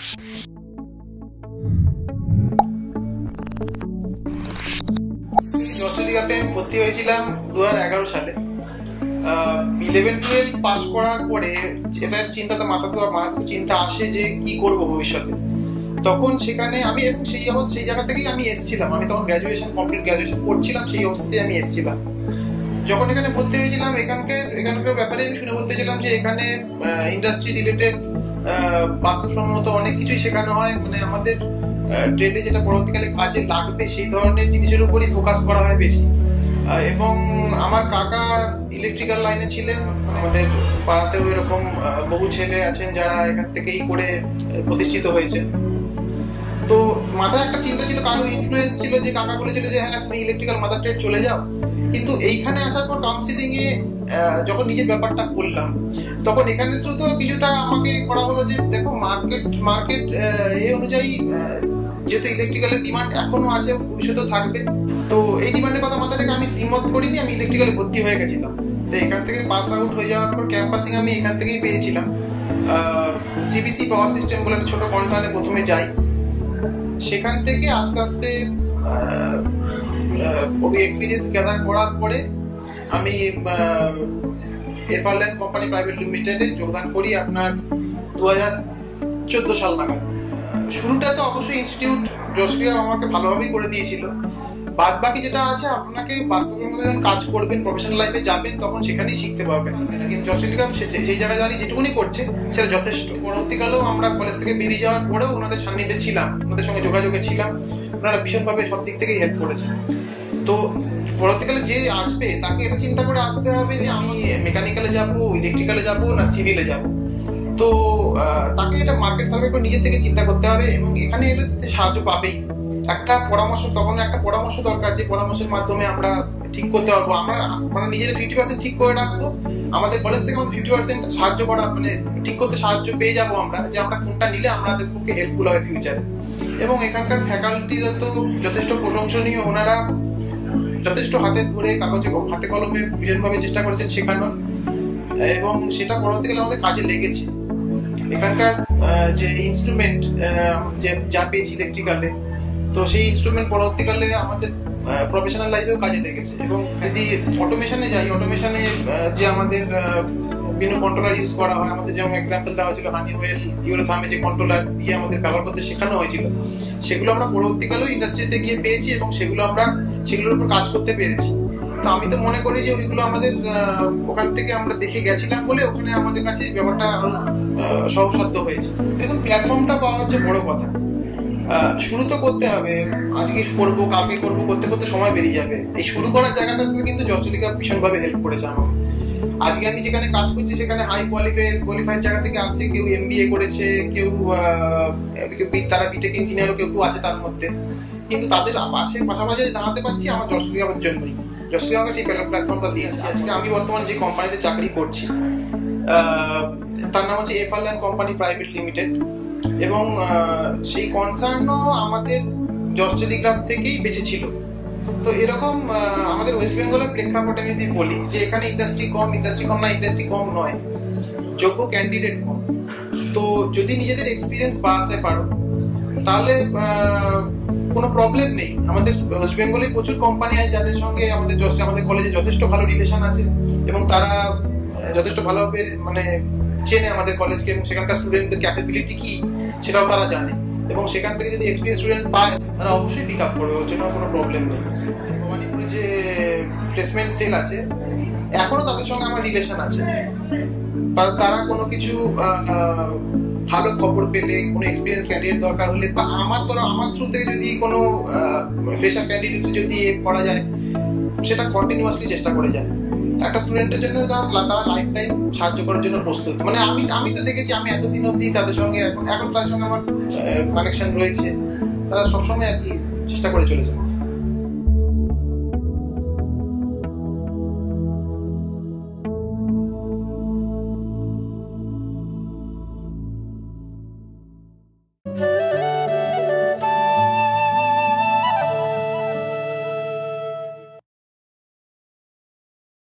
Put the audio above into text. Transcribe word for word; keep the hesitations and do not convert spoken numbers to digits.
যশোলিকাতে আমি ভর্তি হয়েছিলাম দু হাজার এগারো সালে। ইলেভেন টুয়েলভ পাস করার পরে এটার চিন্তাটা মাথাতে মাথাতে চিন্তা আসে যে কি করব ভবিষ্যতে। তখন সেখানে আমি এবং সেই অবস্থা সেই জায়গা থেকেই আমি এসেছিলাম। আমি তখন গ্র্যাজুয়েশন কমপ্লিট গ্র্যাজুয়েশন করছিলাম, সেই অবস্থাতেই আমি এসেছিলাম। যখন এখানে ভর্তি হয়েছিলাম এখানকার এখানকার ব্যাপারে আমি শুনে ভর্তি হয়েছিলাম যে এখানে ইন্ডাস্ট্রি রিলেটেড বাস্তবসম্মত অনেক কিছুই শেখানো হয়, মানে আমাদের ট্রেডে যেটা পরবর্তীকালে কাজে লাগবে সেই ধরনের জিনিসের উপরই ফোকাস করা হয় বেশি। এবং আমার কাকা ইলেকট্রিক্যাল লাইনে ছিলেন, আমাদের পাড়াতেও এরকম বহু ছেলে আছেন যারা এখান থেকেই করে প্রতিষ্ঠিত হয়েছে। তো মাথায় একটা চিন্তা ছিল, কারো ইনফ্লুয়েন্স ছিল যে কাকা বলেছিল যে হ্যাঁ তুমি ইলেকট্রিক্যাল মাদার ট্রেড চলে যাও। কিন্তু এইখানে আসার পর কাউন্সিলিং এ যখন নিজের ব্যাপারটা করলাম তখন এখানে তো কিছুটা আমাকে করা হলো যে দেখো মার্কেট মার্কেট এই অনুযায়ী যেহেতু ইলেকট্রিক্যালের ডিমান্ড এখনো আছে, ভবিষ্যতেও থাকবে। তো এই ডিমান্ডের কথা মাথায় রেখে আমি দ্বিমত করিনি, আমি ইলেকট্রিক্যালে ভর্তি হয়ে গেছিলাম। তো এখান থেকে পাস আউট হয়ে যাওয়ার পর ক্যাম্পাসিং আমি এখান থেকেই পেয়েছিলাম। সিবিসি পাওয়ার সিস্টেম বলে একটা ছোট কনসার্নে প্রথমে যাই, সেখান থেকে আস্তে আস্তে ওই এক্সপিরিয়েন্স গ্যাদার করার পরে আমি এফআরল্যান্ড কোম্পানি প্রাইভেট লিমিটেডে যোগদান করি আপনার দু হাজার চোদ্দো সাল নাগাদ। শুরুটা তো অবশ্যই ইনস্টিটিউট যশোলিকা আমাকে ভালোভাবেই করে দিয়েছিল। বাদ বাকি যেটা আছে আপনাকে বাস্তবের মধ্যে যখন কাজ করবেন, প্রফেশনাল লাইফে যাবেন, তখন সেখানেই শিখতে পারবেন। কিন্তু যশোলিকা সেই জায়গায় দাঁড়িয়ে যেটুকুনি করছে সেটা যথেষ্ট। পরবর্তীকালেও আমরা কলেজ থেকে বেরিয়ে যাওয়ার পরেও ওনাদের সান্নিধ্যে ছিলাম, ওনাদের সঙ্গে যোগাযোগে ছিলাম, ওনারা ভীষণভাবে সব দিক থেকেই হেল্প করেছেন। তো পরবর্তীকালে যে আসবে তাকে এটা চিন্তা করে আসতে হবে যে আমি মেকানিক্যালে যাবো, ইলেকট্রিক্যালে যাবো না সিভিলে যাবো। তো তাকে এটা মার্কেট সার্ভে করে নিজের থেকে চিন্তা করতে হবে এবং এখানে এলে সাহায্য পাবেই। একটা পরামর্শ তখন একটা পরামর্শ দরকার, যে পরামর্শের মাধ্যমে আমরা ঠিক করতে পারবো। আমরা মানে নিজের ফিফটি পার্সেন্ট ঠিক করে রাখবো, আমাদের কলেজ থেকে আমাদের ফিফটি পার্সেন্ট সাহায্য করা মানে ঠিক করতে সাহায্য পেয়ে যাবো আমরা, যে আমরা কোনটা নিলে আমাদের পক্ষে হেল্পফুল হবে ফিউচারে। এবং এখানকার ফ্যাকাল্টিরা তো যথেষ্ট প্রশংসনীয়, ওনারা যথেষ্ট হাতে ধরে কাগজে হাতে কলমে ভীষণভাবে চেষ্টা করেছেন শেখানোর, এবং সেটা পরবর্তীকালে আমাদের কাজে লেগেছে। এখানকার যে ইনস্ট্রুমেন্ট যে যা পেয়েছি ইলেকট্রিক্যালে, তো সেই ইনস্ট্রুমেন্ট পরবর্তীকালে আমাদের প্রফেশনাল লাইফেও কাজে লেগেছে। এবং যদি অটোমেশনে যাই, অটোমেশনে যে আমাদের বিভিন্ন কন্ট্রোলার ইউজ করা হয়, আমাদের যেমন এক্সাম্পল দেওয়া হয়েছিল হানিওয়েল ইউরোথামে যে কন্ট্রোলার দিয়ে আমাদের ব্যবহার করতে শেখানো হয়েছিল, সেগুলো আমরা পরবর্তীকালেও ইন্ডাস্ট্রিতে গিয়ে পেয়েছি এবং সেগুলো আমরা সেগুলোর উপর কাজ করতে পেরেছি। তো আমি তো মনে করি যে ওইগুলো আমাদের ওখান থেকে আমরা দেখে গেছিলাম বলে ওখানে আমাদের কাছে ব্যাপারটা আরো সহজসাধ্য হয়েছে। দেখুন, প্ল্যাটফর্মটা পাওয়া হচ্ছে বড় কথা। শুরু তো করতে হবে, আজকে করবো কালকে করবো করতে করতে সময় বেরিয়ে যাবে। এই শুরু করার জায়গাটাতে কিন্তু যশোলিকা ভীষণভাবে হেল্প করেছে আমাকে। আজকে আমি যেখানে কাজ করছি সেখানে হাই কোয়ালিফাইড কোয়ালিফাইড জায়গা থেকে আসছে, কেউ এমবিএ করেছে, কেউ তারা বিটেক ইঞ্জিনিয়ারও কেউ কেউ আছে তার মধ্যে। কিন্তু তাদের পাশে পাশাপাশি দাঁড়াতে পারছি আমার যশোলিকার জন্যই। যশোলিকা আমাকে সেই প্ল্যাটফর্মটা দিয়েছে। আজকে আমি বর্তমানে যে কোম্পানিতে চাকরি করছি তার নাম হচ্ছে এফআরল্যান্ড কোম্পানি প্রাইভেট লিমিটেড, এবং সেই কনসার্নও আমাদের যশোলিকা থেকেই বেঁচেছিল। তো এরকম আমাদের ওয়েস্ট বেঙ্গলের প্রেক্ষাপটে আমি যদি বলি যে এখানে ইন্ডাস্ট্রি কম, ইন্ডাস্ট্রি কম না, ইন্ডাস্ট্রি কম নয়, যোগ্য ক্যান্ডিডেট কম। তো যদি নিজেদের এক্সপিরিয়েন্স বাড়াতে পারো তাহলে কোনো প্রবলেম নেই। আমাদের ওয়েস্ট বেঙ্গলে প্রচুর কোম্পানি আছে যাদের সঙ্গে আমাদের আমাদের কলেজে যথেষ্ট ভালো রিলেশন আছে এবং তারা যথেষ্ট ভালোভাবে মানে চেনে আমাদের কলেজকে এবং সেখানকার স্টুডেন্টদের ক্যাপাবিলিটি কি সেটাও তারা জানে, এবং সেখান থেকে যদি এক্সপিরিয়েন্স স্টুডেন্ট পায় তারা অবশ্যই পিক আপ করবে, ওর জন্য কোনো প্রবলেম নেই। ভবানীপুরে যে প্লেসমেন্ট সেল আছে এখনো তাদের সঙ্গে আমার রিলেশন আছে। তারা কোনো কিছু ভালো খবর পেলে, কোনো এক্সপিরিয়েন্স ক্যান্ডিডেট দরকার হলে বা আমার তো আমার থ্রুতে যদি কোনো ফ্রেশার ক্যান্ডিডেট যদি করা যায় সেটা কন্টিনিউয়াসলি চেষ্টা করে যায়। একটা স্টুডেন্টের জন্য তারা লাইফ টাইম সাহায্য করার জন্য প্রস্তুত। মানে আমি আমি তো দেখেছি, আমি এতদিন অবধি তাদের সঙ্গে এখন এখন তাদের সঙ্গে আমার কানেকশন রয়েছে, তারা সবসময় আর কি চেষ্টা করে চলেছে।